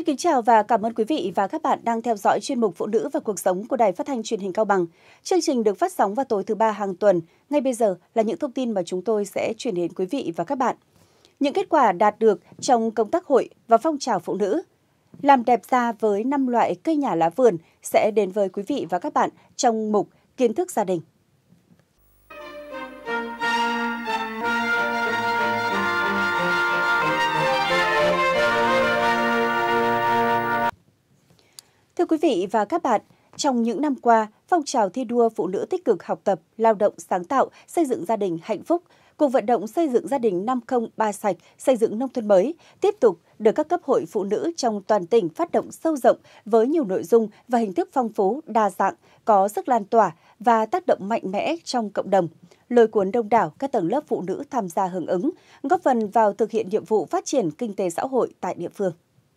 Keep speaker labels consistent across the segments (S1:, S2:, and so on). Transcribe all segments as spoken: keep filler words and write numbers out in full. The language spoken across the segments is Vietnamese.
S1: Xin kính chào và cảm ơn quý vị và các bạn đang theo dõi chuyên mục Phụ nữ và cuộc sống của Đài Phát thanh Truyền hình Cao Bằng. Chương trình được phát sóng vào tối thứ ba hàng tuần. Ngay bây giờ là những thông tin mà chúng tôi sẽ chuyển đến quý vị và các bạn. Những kết quả đạt được trong công tác hội và phong trào phụ nữ. Làm đẹp da với năm loại cây nhà lá vườn sẽ đến với quý vị và các bạn trong mục Kiến thức gia đình. Thưa quý vị và các bạn, trong những năm qua, phong trào thi đua phụ nữ tích cực học tập, lao động sáng tạo, xây dựng gia đình hạnh phúc, cuộc vận động xây dựng gia đình năm không ba sạch, xây dựng nông thôn mới tiếp tục được các cấp hội phụ nữ trong toàn tỉnh phát động sâu rộng với nhiều nội dung và hình thức phong phú, đa dạng, có sức lan tỏa và tác động mạnh mẽ trong cộng đồng, lôi cuốn đông đảo các tầng lớp phụ nữ tham gia hưởng ứng, góp phần vào thực hiện nhiệm vụ phát triển kinh tế xã hội tại địa phương.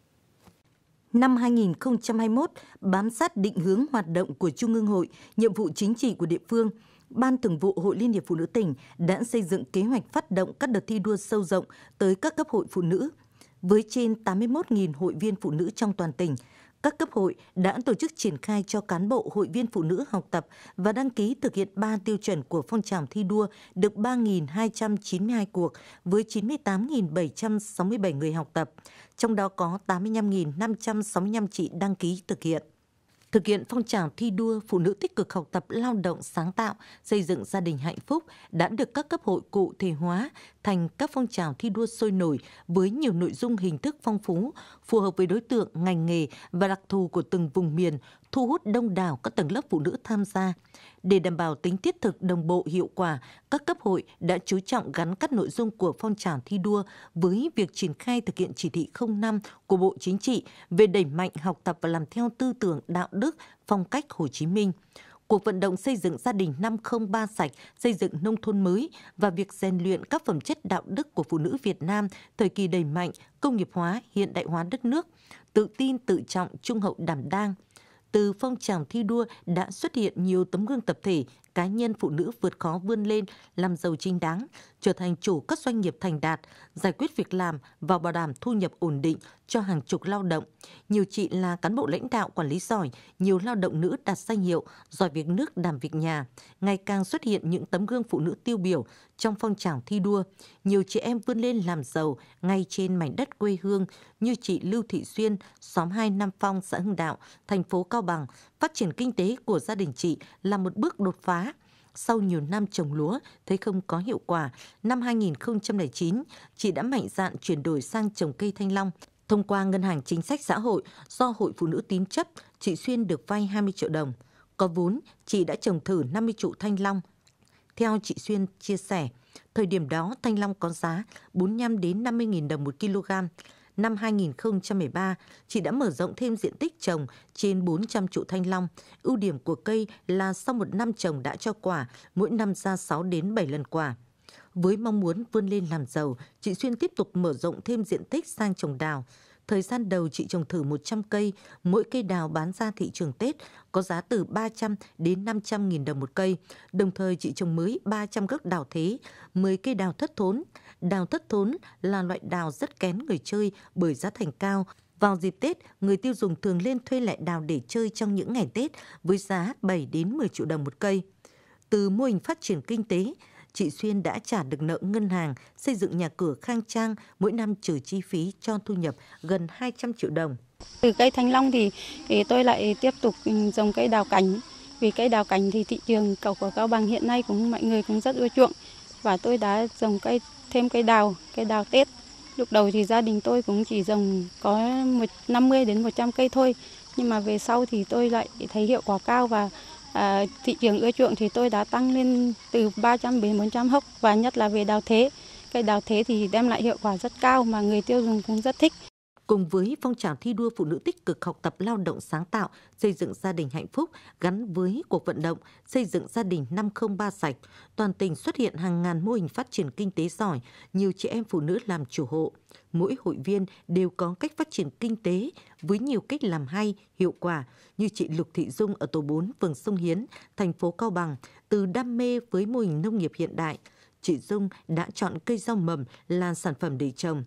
S2: Năm hai nghìn không trăm hai mươi mốt, bám sát định hướng hoạt động của Trung ương Hội, nhiệm vụ chính trị của địa phương, Ban Thường vụ Hội Liên hiệp Phụ nữ tỉnh đã xây dựng kế hoạch phát động các đợt thi đua sâu rộng tới các cấp hội phụ nữ. Với trên tám mươi mốt nghìn hội viên phụ nữ trong toàn tỉnh, các cấp hội đã tổ chức triển khai cho cán bộ hội viên phụ nữ học tập và đăng ký thực hiện ba tiêu chuẩn của phong trào thi đua được ba nghìn hai trăm chín mươi hai cuộc với chín mươi tám nghìn bảy trăm sáu mươi bảy người học tập, trong đó có tám mươi lăm nghìn năm trăm sáu mươi lăm chị đăng ký thực hiện. Thực hiện phong trào thi đua phụ nữ tích cực học tập, lao động sáng tạo, xây dựng gia đình hạnh phúc đã được các cấp hội cụ thể hóa thành các phong trào thi đua sôi nổi với nhiều nội dung hình thức phong phú, phù hợp với đối tượng, ngành nghề và đặc thù của từng vùng miền, thu hút đông đảo các tầng lớp phụ nữ tham gia. Để đảm bảo tính thiết thực, đồng bộ, hiệu quả, các cấp hội đã chú trọng gắn các nội dung của phong trào thi đua với việc triển khai thực hiện chỉ thị không năm của Bộ Chính trị về đẩy mạnh học tập và làm theo tư tưởng đạo đức, phong cách Hồ Chí Minh. Cuộc vận động xây dựng gia đình năm không ba sạch, xây dựng nông thôn mới và việc rèn luyện các phẩm chất đạo đức của phụ nữ Việt Nam thời kỳ đẩy mạnh, công nghiệp hóa, hiện đại hóa đất nước, tự tin, tự trọng, trung hậu đảm đang. Từ phong trào thi đua đã xuất hiện nhiều tấm gương tập thể, cá nhân phụ nữ vượt khó vươn lên, làm giàu chính đáng, trở thành chủ các doanh nghiệp thành đạt, giải quyết việc làm và bảo đảm thu nhập ổn định cho hàng chục lao động. Nhiều chị là cán bộ lãnh đạo quản lý giỏi, nhiều lao động nữ đạt danh hiệu giỏi việc nước đảm việc nhà. Ngày càng xuất hiện những tấm gương phụ nữ tiêu biểu trong phong trào thi đua. Nhiều chị em vươn lên làm giàu ngay trên mảnh đất quê hương như chị Lưu Thị Xuyên, xóm hai Nam Phong, xã Hưng Đạo, thành phố Cao Bằng. Phát triển kinh tế của gia đình chị là một bước đột phá. Sau nhiều năm trồng lúa, thấy không có hiệu quả, năm hai nghìn không trăm lẻ chín, chị đã mạnh dạn chuyển đổi sang trồng cây thanh long. Thông qua Ngân hàng Chính sách Xã hội do Hội Phụ nữ tín chấp, chị Xuyên được vay hai mươi triệu đồng. Có vốn, chị đã trồng thử năm mươi trụ thanh long. Theo chị Xuyên chia sẻ, thời điểm đó thanh long có giá bốn mươi lăm đến năm mươi nghìn đồng một kg. Năm hai nghìn không trăm mười ba, chị đã mở rộng thêm diện tích trồng trên bốn trăm trụ thanh long. Ưu điểm của cây là sau một năm trồng đã cho quả, mỗi năm ra sáu đến bảy lần quả. Với mong muốn vươn lên làm giàu, chị Xuyên tiếp tục mở rộng thêm diện tích sang trồng đào. Thời gian đầu chị trồng thử một trăm cây, mỗi cây đào bán ra thị trường Tết có giá từ ba trăm đến năm trăm nghìn đồng một cây. Đồng thời chị trồng mới ba trăm gốc đào thế, mười cây đào thất thốn. Đào thất thốn là loại đào rất kén người chơi bởi giá thành cao. Vào dịp Tết, người tiêu dùng thường lên thuê lại đào để chơi trong những ngày Tết với giá bảy đến mười triệu đồng một cây. Từ mô hình phát triển kinh tế, chị Xuyên đã trả được nợ ngân hàng, xây dựng nhà cửa khang trang, mỗi năm trừ chi phí cho thu nhập gần hai trăm triệu đồng.
S3: Từ cây thanh long thì, thì tôi lại tiếp tục trồng cây đào cảnh. Vì cây đào cảnh thì thị trường cầu của Cao Bằng hiện nay cũng mọi người cũng rất ưa chuộng. Và tôi đã trồng cây thêm cây đào, cây đào Tết. Lúc đầu thì gia đình tôi cũng chỉ trồng có năm mươi đến một trăm cây thôi. Nhưng mà về sau thì tôi lại thấy hiệu quả cao và À, thị trường ưa chuộng thì tôi đã tăng lên từ ba trăm đến bốn trăm hốc, và nhất là về đào thế. Cây đào thế thì đem lại hiệu quả rất cao mà người tiêu dùng cũng rất thích.
S2: Cùng với phong trào thi đua phụ nữ tích cực học tập, lao động sáng tạo, xây dựng gia đình hạnh phúc gắn với cuộc vận động xây dựng gia đình năm không ba sạch, toàn tỉnh xuất hiện hàng ngàn mô hình phát triển kinh tế giỏi, nhiều chị em phụ nữ làm chủ hộ. Mỗi hội viên đều có cách phát triển kinh tế với nhiều cách làm hay, hiệu quả, như chị Lục Thị Dung ở tổ bốn phường Sông Hiến, thành phố Cao Bằng, từ đam mê với mô hình nông nghiệp hiện đại. Chị Dung đã chọn cây rau mầm là sản phẩm để trồng.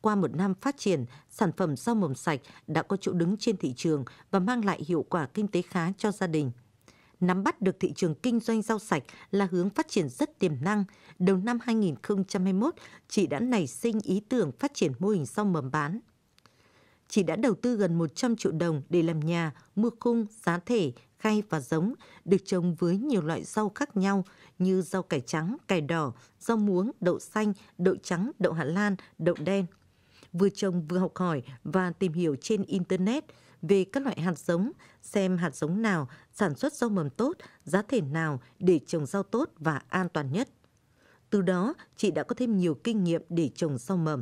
S2: qua một năm phát triển, sản phẩm rau mầm sạch đã có chỗ đứng trên thị trường và mang lại hiệu quả kinh tế khá cho gia đình. Nắm bắt được thị trường kinh doanh rau sạch là hướng phát triển rất tiềm năng. Đầu năm hai nghìn không trăm hai mươi mốt, chị đã nảy sinh ý tưởng phát triển mô hình rau mầm bán. Chị đã đầu tư gần một trăm triệu đồng để làm nhà, mua khung, giá thể, khay và giống, được trồng với nhiều loại rau khác nhau như rau cải trắng, cải đỏ, rau muống, đậu xanh, đậu trắng, đậu Hà Lan, đậu đen. Vừa trồng vừa học hỏi và tìm hiểu trên Internet về các loại hạt giống, xem hạt giống nào sản xuất rau mầm tốt, giá thể nào để trồng rau tốt và an toàn nhất. Từ đó, chị đã có thêm nhiều kinh nghiệm để trồng rau mầm.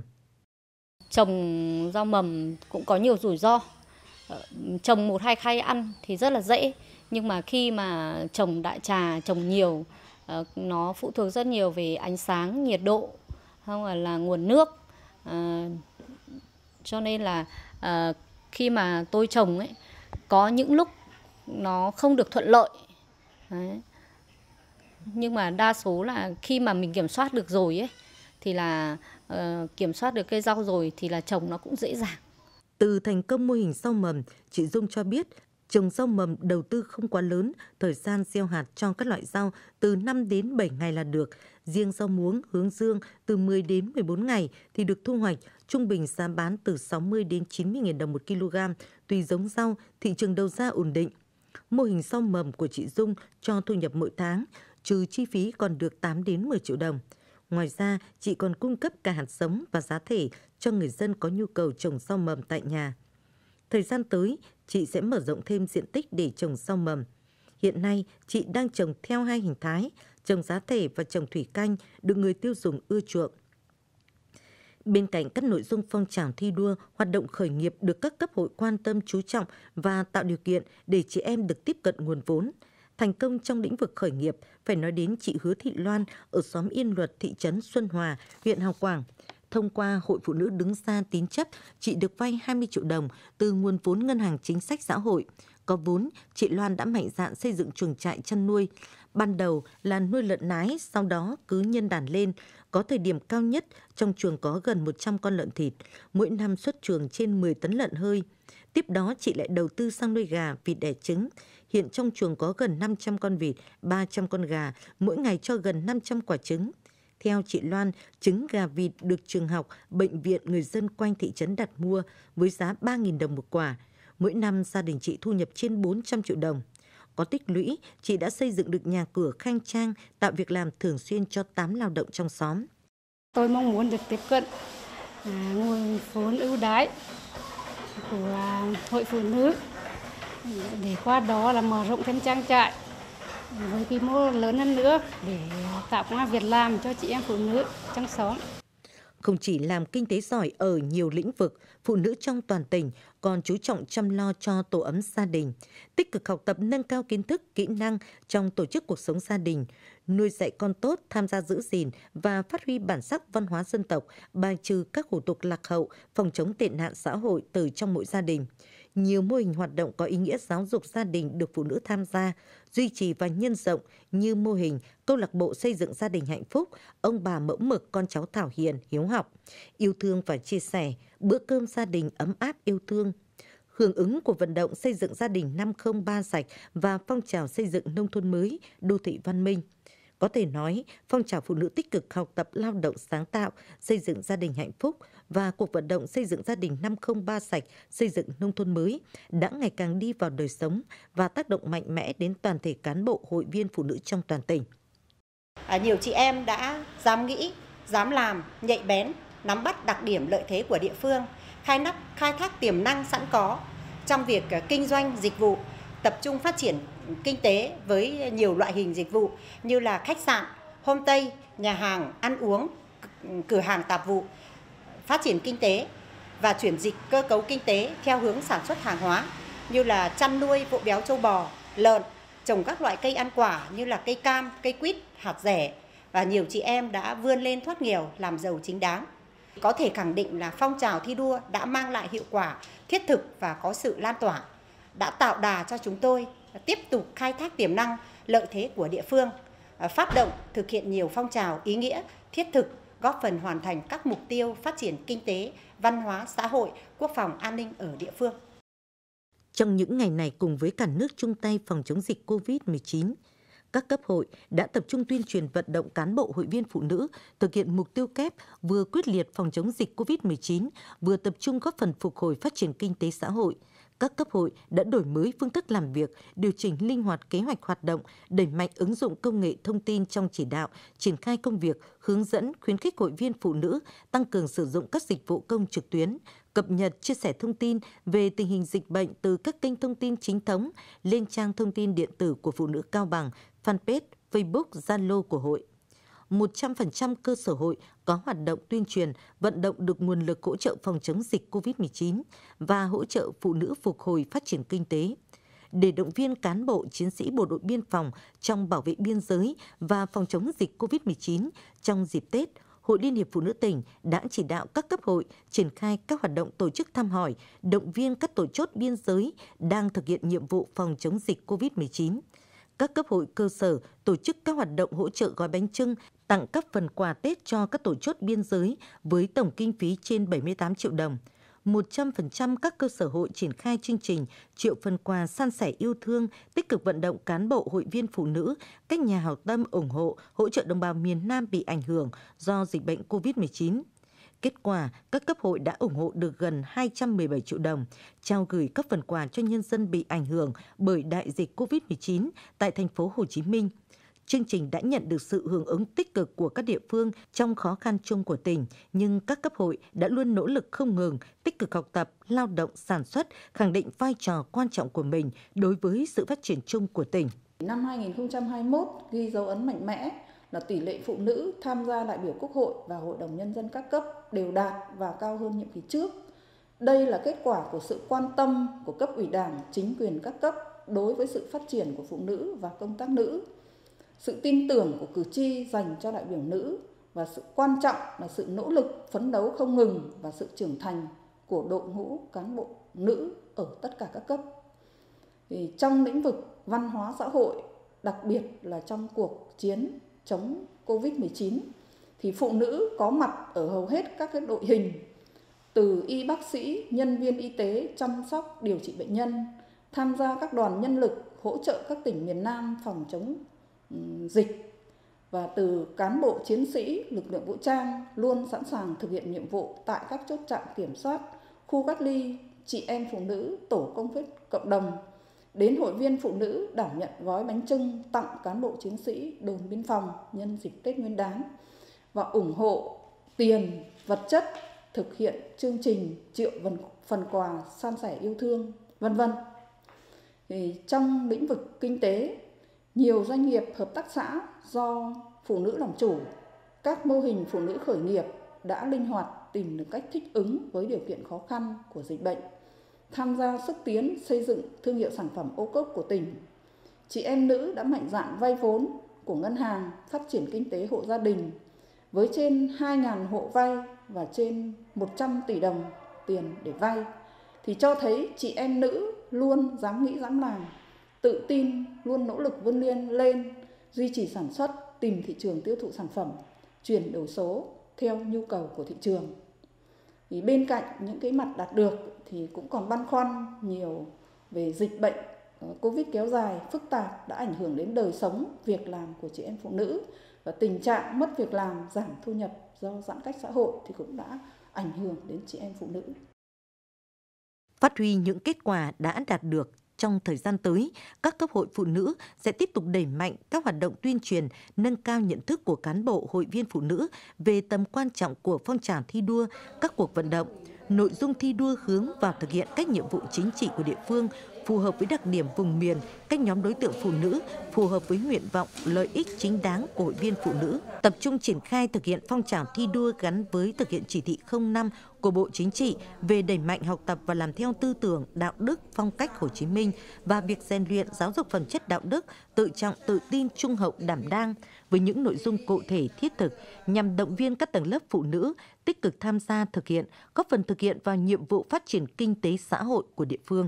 S4: Trồng rau mầm cũng có nhiều rủi ro. Trồng một hai khay ăn thì rất là dễ, nhưng mà khi mà trồng đại trà, trồng nhiều, nó phụ thuộc rất nhiều về ánh sáng, nhiệt độ, không là, là nguồn nước. À, cho nên là à, khi mà tôi trồng ấy, có những lúc nó không được thuận lợi. Đấy. Nhưng mà đa số là khi mà mình kiểm soát được rồi ấy, thì là uh, kiểm soát được cây rau rồi thì là trồng nó cũng dễ dàng.
S2: Từ thành công mô hình rau mầm, chị Dung cho biết trồng rau mầm đầu tư không quá lớn, thời gian gieo hạt cho các loại rau từ năm đến bảy ngày là được. Riêng rau muống, hướng dương từ mười đến mười bốn ngày thì được thu hoạch, trung bình giá bán từ sáu mươi đến chín mươi nghìn đồng một kg, tùy giống rau, thị trường đầu ra ổn định. Mô hình rau mầm của chị Dung cho thu nhập mỗi tháng, trừ chi phí còn được tám đến mười triệu đồng. Ngoài ra, chị còn cung cấp cả hạt giống và giá thể cho người dân có nhu cầu trồng rau mầm tại nhà. Thời gian tới, chị sẽ mở rộng thêm diện tích để trồng rau mầm. Hiện nay, chị đang trồng theo hai hình thái, trồng giá thể và trồng thủy canh, được người tiêu dùng ưa chuộng. Bên cạnh các nội dung phong trào thi đua, hoạt động khởi nghiệp được các cấp hội quan tâm chú trọng và tạo điều kiện để chị em được tiếp cận nguồn vốn. Thành công trong lĩnh vực khởi nghiệp phải nói đến chị Hứa Thị Loan ở xóm Yên Luật, thị trấn Xuân Hòa, huyện Hào Quảng. Thông qua Hội Phụ Nữ đứng ra tín chấp, chị được vay hai mươi triệu đồng từ nguồn vốn Ngân hàng Chính sách Xã hội. Có vốn, chị Loan đã mạnh dạn xây dựng chuồng trại chăn nuôi. Ban đầu là nuôi lợn nái, sau đó cứ nhân đàn lên. Có thời điểm cao nhất, trong chuồng có gần một trăm con lợn thịt, mỗi năm xuất chuồng trên mười tấn lợn hơi. Tiếp đó chị lại đầu tư sang nuôi gà, vịt đẻ trứng. Hiện trong chuồng có gần năm trăm con vịt, ba trăm con gà, mỗi ngày cho gần năm trăm quả trứng. Theo chị Loan, trứng gà vịt được trường học, bệnh viện, người dân quanh thị trấn đặt mua với giá ba nghìn đồng một quả. Mỗi năm gia đình chị thu nhập trên bốn trăm triệu đồng. Có tích lũy, chị đã xây dựng được nhà cửa khang trang, tạo việc làm thường xuyên cho tám lao động trong xóm.
S3: Tôi mong muốn được tiếp cận à, nguồn vốn ưu đãi của à, Hội Phụ Nữ để qua đó là mở rộng thêm trang trại với quy mô lớn hơn nữa để tạo công ăn việc làm cho chị em phụ nữ trong xóm.
S2: Không chỉ làm kinh tế giỏi ở nhiều lĩnh vực, phụ nữ trong toàn tỉnh còn chú trọng chăm lo cho tổ ấm gia đình, tích cực học tập nâng cao kiến thức, kỹ năng trong tổ chức cuộc sống gia đình, nuôi dạy con tốt, tham gia giữ gìn và phát huy bản sắc văn hóa dân tộc, bài trừ các hủ tục lạc hậu, phòng chống tệ nạn xã hội từ trong mỗi gia đình. Nhiều mô hình hoạt động có ý nghĩa giáo dục gia đình được phụ nữ tham gia, duy trì và nhân rộng như mô hình câu lạc bộ xây dựng gia đình hạnh phúc, ông bà mẫu mực con cháu thảo hiền, hiếu học, yêu thương và chia sẻ, bữa cơm gia đình ấm áp yêu thương. Hưởng ứng của vận động xây dựng gia đình năm không ba sạch và phong trào xây dựng nông thôn mới, đô thị văn minh. Có thể nói, phong trào phụ nữ tích cực học tập lao động sáng tạo, xây dựng gia đình hạnh phúc và cuộc vận động xây dựng gia đình năm không ba sạch, xây dựng nông thôn mới đã ngày càng đi vào đời sống và tác động mạnh mẽ đến toàn thể cán bộ hội viên phụ nữ trong toàn tỉnh.
S5: À, nhiều chị em đã dám nghĩ, dám làm, nhạy bén, nắm bắt đặc điểm lợi thế của địa phương, khai nắp, khai thác tiềm năng sẵn có trong việc kinh doanh dịch vụ, tập trung phát triển kinh tế với nhiều loại hình dịch vụ như là khách sạn, homestay, nhà hàng, ăn uống, cửa hàng tạp vụ, phát triển kinh tế và chuyển dịch cơ cấu kinh tế theo hướng sản xuất hàng hóa như là chăn nuôi vỗ béo trâu bò, lợn, trồng các loại cây ăn quả như là cây cam, cây quýt, hạt dẻ và nhiều chị em đã vươn lên thoát nghèo, làm giàu chính đáng. Có thể khẳng định là phong trào thi đua đã mang lại hiệu quả thiết thực và có sự lan tỏa, đã tạo đà cho chúng tôi tiếp tục khai thác tiềm năng, lợi thế của địa phương, phát động thực hiện nhiều phong trào ý nghĩa, thiết thực góp phần hoàn thành các mục tiêu phát triển kinh tế, văn hóa, xã hội, quốc phòng, an ninh ở địa phương.
S2: Trong những ngày này, cùng với cả nước chung tay phòng chống dịch covid mười chín, các cấp hội đã tập trung tuyên truyền vận động cán bộ hội viên phụ nữ thực hiện mục tiêu kép vừa quyết liệt phòng chống dịch covid mười chín, vừa tập trung góp phần phục hồi phát triển kinh tế xã hội. Các cấp hội đã đổi mới phương thức làm việc, điều chỉnh linh hoạt kế hoạch hoạt động, đẩy mạnh ứng dụng công nghệ thông tin trong chỉ đạo, triển khai công việc, hướng dẫn, khuyến khích hội viên phụ nữ tăng cường sử dụng các dịch vụ công trực tuyến, cập nhật, chia sẻ thông tin về tình hình dịch bệnh từ các kênh thông tin chính thống lên trang thông tin điện tử của Phụ nữ Cao Bằng, fanpage, Facebook, Zalo của hội. một trăm phần trăm cơ sở hội có hoạt động tuyên truyền, vận động được nguồn lực hỗ trợ phòng chống dịch covid mười chín và hỗ trợ phụ nữ phục hồi phát triển kinh tế. Để động viên cán bộ, chiến sĩ bộ đội biên phòng trong bảo vệ biên giới và phòng chống dịch covid mười chín trong dịp Tết, Hội Liên hiệp Phụ nữ tỉnh đã chỉ đạo các cấp hội triển khai các hoạt động tổ chức thăm hỏi, động viên các tổ chốt biên giới đang thực hiện nhiệm vụ phòng chống dịch covid mười chín. Các cấp hội cơ sở tổ chức các hoạt động hỗ trợ gói bánh chưng, tặng các phần quà Tết cho các tổ chốt biên giới với tổng kinh phí trên bảy mươi tám triệu đồng. một trăm phần trăm các cơ sở hội triển khai chương trình triệu phần quà san sẻ yêu thương, tích cực vận động cán bộ hội viên phụ nữ, các nhà hảo tâm ủng hộ, hỗ trợ đồng bào miền Nam bị ảnh hưởng do dịch bệnh covid mười chín. Kết quả, các cấp hội đã ủng hộ được gần hai trăm mười bảy triệu đồng, trao gửi các phần quà cho nhân dân bị ảnh hưởng bởi đại dịch covid mười chín tại thành phố Hồ Chí Minh. Chương trình đã nhận được sự hưởng ứng tích cực của các địa phương trong khó khăn chung của tỉnh, nhưng các cấp hội đã luôn nỗ lực không ngừng, tích cực học tập, lao động, sản xuất, khẳng định vai trò quan trọng của mình đối với sự phát triển chung của tỉnh.
S6: Năm hai nghìn không trăm hai mươi mốt ghi dấu ấn mạnh mẽ là tỷ lệ phụ nữ tham gia đại biểu Quốc hội và Hội đồng Nhân dân các cấp đều đạt và cao hơn nhiệm kỳ trước. Đây là kết quả của sự quan tâm của cấp ủy Đảng, chính quyền các cấp đối với sự phát triển của phụ nữ và công tác nữ, sự tin tưởng của cử tri dành cho đại biểu nữ và sự quan trọng là sự nỗ lực phấn đấu không ngừng và sự trưởng thành của đội ngũ cán bộ nữ ở tất cả các cấp. Thì trong lĩnh vực văn hóa xã hội, đặc biệt là trong cuộc chiến chống covid mười chín, thì phụ nữ có mặt ở hầu hết các cái đội hình, từ y bác sĩ, nhân viên y tế chăm sóc điều trị bệnh nhân, tham gia các đoàn nhân lực hỗ trợ các tỉnh miền Nam phòng chống um, dịch, và từ cán bộ chiến sĩ lực lượng vũ trang luôn sẵn sàng thực hiện nhiệm vụ tại các chốt chặn kiểm soát, khu cách ly, chị em phụ nữ, tổ công tác cộng đồng, đến hội viên phụ nữ đảm nhận gói bánh chưng tặng cán bộ chiến sĩ đồn biên phòng nhân dịp Tết Nguyên đán và ủng hộ tiền, vật chất thực hiện chương trình triệu phần quà san sẻ yêu thương, vân vân. Thì trong lĩnh vực kinh tế, nhiều doanh nghiệp hợp tác xã do phụ nữ làm chủ, các mô hình phụ nữ khởi nghiệp đã linh hoạt tìm được cách thích ứng với điều kiện khó khăn của dịch bệnh, tham gia xúc tiến xây dựng thương hiệu sản phẩm ô cốp của tỉnh. Chị em nữ đã mạnh dạn vay vốn của ngân hàng phát triển kinh tế hộ gia đình với trên hai nghìn hộ vay và trên một trăm tỷ đồng tiền để vay, thì cho thấy chị em nữ luôn dám nghĩ dám làm, tự tin, luôn nỗ lực vươn lên lên, duy trì sản xuất, tìm thị trường tiêu thụ sản phẩm, chuyển đổi số theo nhu cầu của thị trường. Thì bên cạnh những cái mặt đạt được thì cũng còn băn khoăn nhiều về dịch bệnh Covid kéo dài, phức tạp đã ảnh hưởng đến đời sống, việc làm của chị em phụ nữ, và tình trạng mất việc làm, giảm thu nhập do giãn cách xã hội thì cũng đã ảnh hưởng đến chị em phụ nữ.
S2: Phát huy những kết quả đã đạt được, trong thời gian tới, các cấp hội phụ nữ sẽ tiếp tục đẩy mạnh các hoạt động tuyên truyền, nâng cao nhận thức của cán bộ hội viên phụ nữ về tầm quan trọng của phong trào thi đua, các cuộc vận động, nội dung thi đua hướng vào thực hiện các nhiệm vụ chính trị của địa phương, phù hợp với đặc điểm vùng miền, các nhóm đối tượng phụ nữ, phù hợp với nguyện vọng, lợi ích chính đáng của hội viên phụ nữ. Tập trung triển khai thực hiện phong trào thi đua gắn với thực hiện chỉ thị không năm của Bộ Chính trị về đẩy mạnh học tập và làm theo tư tưởng, đạo đức, phong cách Hồ Chí Minh và việc rèn luyện giáo dục phẩm chất đạo đức, tự trọng, tự tin, trung hậu, đảm đang, với những nội dung cụ thể thiết thực nhằm động viên các tầng lớp phụ nữ tích cực tham gia thực hiện, góp phần thực hiện vào nhiệm vụ phát triển kinh tế xã hội của địa phương.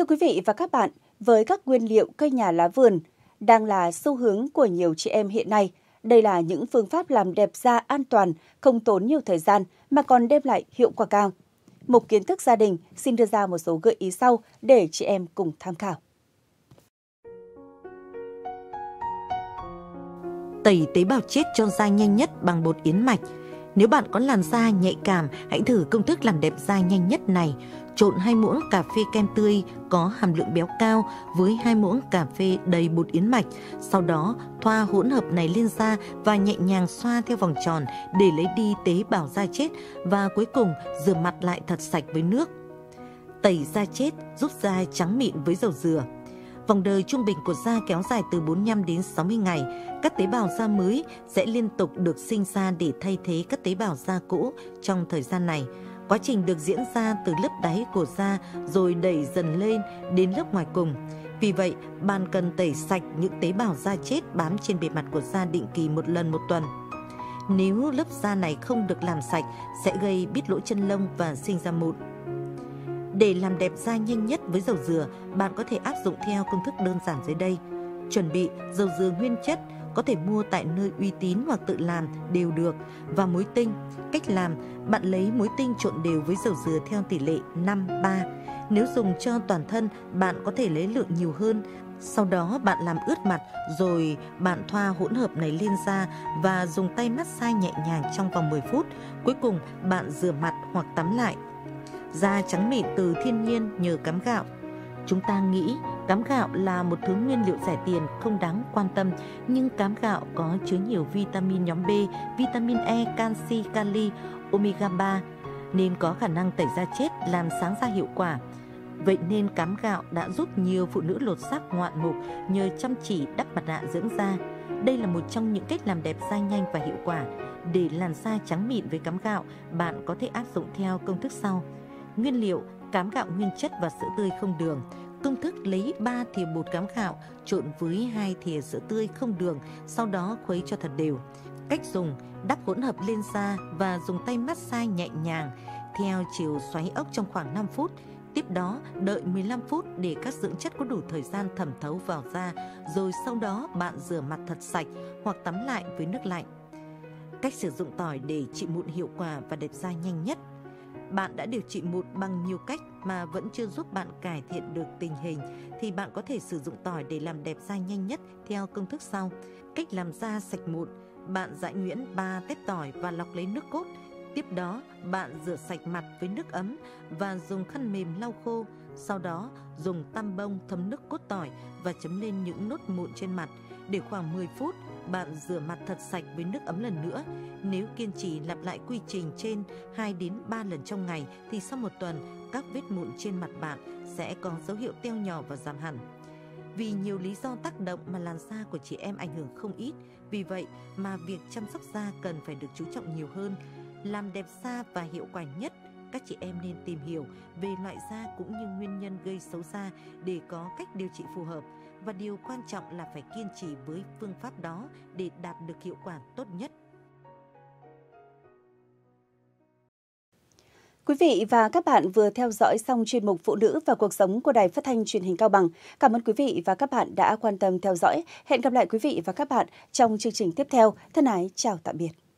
S1: Thưa quý vị và các bạn, với các nguyên liệu cây nhà lá vườn đang là xu hướng của nhiều chị em hiện nay, đây là những phương pháp làm đẹp da an toàn, không tốn nhiều thời gian mà còn đem lại hiệu quả cao. Mục Kiến thức gia đình xin đưa ra một số gợi ý sau để chị em cùng tham khảo.
S2: Tẩy tế bào chết cho da nhanh nhất bằng bột yến mạch. Nếu bạn có làn da nhạy cảm, hãy thử công thức làm đẹp da nhanh nhất này. Trộn hai muỗng cà phê kem tươi có hàm lượng béo cao với hai muỗng cà phê đầy bột yến mạch. Sau đó, thoa hỗn hợp này lên da và nhẹ nhàng xoa theo vòng tròn để lấy đi tế bào da chết và cuối cùng rửa mặt lại thật sạch với nước. Tẩy da chết giúp da trắng mịn với dầu dừa. Vòng đời trung bình của da kéo dài từ bốn mươi lăm đến sáu mươi ngày. Các tế bào da mới sẽ liên tục được sinh ra để thay thế các tế bào da cũ trong thời gian này. Quá trình được diễn ra từ lớp đáy của da rồi đẩy dần lên đến lớp ngoài cùng. Vì vậy, bạn cần tẩy sạch những tế bào da chết bám trên bề mặt của da định kỳ một lần một tuần. Nếu lớp da này không được làm sạch, sẽ gây bít lỗ chân lông và sinh ra mụn. Để làm đẹp da nhanh nhất với dầu dừa, bạn có thể áp dụng theo công thức đơn giản dưới đây. Chuẩn bị dầu dừa nguyên chất, có thể mua tại nơi uy tín hoặc tự làm đều được, và muối tinh. Cách làm, bạn lấy muối tinh trộn đều với dầu dừa theo tỷ lệ năm ba. Nếu dùng cho toàn thân, bạn có thể lấy lượng nhiều hơn. Sau đó bạn làm ướt mặt, rồi bạn thoa hỗn hợp này lên da và dùng tay massage nhẹ nhàng trong vòng mười phút. Cuối cùng, bạn rửa mặt hoặc tắm lại. Da trắng mịn từ thiên nhiên nhờ cám gạo. Chúng ta nghĩ cám gạo là một thứ nguyên liệu rẻ tiền không đáng quan tâm, nhưng cám gạo có chứa nhiều vitamin nhóm B, vitamin E, canxi, kali, omega ba nên có khả năng tẩy da chết, làm sáng da hiệu quả. Vậy nên cám gạo đã giúp nhiều phụ nữ lột xác ngoạn mục nhờ chăm chỉ đắp mặt nạ dưỡng da. Đây là một trong những cách làm đẹp da nhanh và hiệu quả. Để làn da trắng mịn với cám gạo, bạn có thể áp dụng theo công thức sau. Nguyên liệu: cám gạo nguyên chất và sữa tươi không đường. Công thức: lấy ba thìa bột cám gạo trộn với hai thìa sữa tươi không đường, sau đó khuấy cho thật đều. Cách dùng: đắp hỗn hợp lên da và dùng tay massage nhẹ nhàng theo chiều xoáy ốc trong khoảng năm phút. Tiếp đó, đợi mười lăm phút để các dưỡng chất có đủ thời gian thẩm thấu vào da, rồi sau đó bạn rửa mặt thật sạch hoặc tắm lại với nước lạnh. Cách sử dụng tỏi để trị mụn hiệu quả và đẹp da nhanh nhất. Bạn đã điều trị mụn bằng nhiều cách mà vẫn chưa giúp bạn cải thiện được tình hình, thì bạn có thể sử dụng tỏi để làm đẹp da nhanh nhất theo công thức sau. Cách làm da sạch mụn: bạn rải nhuyễn ba tép tỏi và lọc lấy nước cốt. Tiếp đó, bạn rửa sạch mặt với nước ấm và dùng khăn mềm lau khô. Sau đó, dùng tăm bông thấm nước cốt tỏi và chấm lên những nốt mụn trên mặt. Để khoảng mười phút, bạn rửa mặt thật sạch với nước ấm lần nữa. Nếu kiên trì lặp lại quy trình trên hai đến ba lần trong ngày, thì sau một tuần, các vết mụn trên mặt bạn sẽ có dấu hiệu teo nhỏ và giảm hẳn. Vì nhiều lý do tác động mà làn da của chị em ảnh hưởng không ít. Vì vậy mà việc chăm sóc da cần phải được chú trọng nhiều hơn. Làm đẹp da và hiệu quả nhất, các chị em nên tìm hiểu về loại da cũng như nguyên nhân gây xấu da để có cách điều trị phù hợp. Và điều quan trọng là phải kiên trì với phương pháp đó để đạt được hiệu quả tốt nhất.
S1: Quý vị và các bạn vừa theo dõi xong chuyên mục Phụ nữ và cuộc sống của Đài Phát thanh Truyền hình Cao Bằng. Cảm ơn quý vị và các bạn đã quan tâm theo dõi. Hẹn gặp lại quý vị và các bạn trong chương trình tiếp theo. Thân ái chào tạm biệt.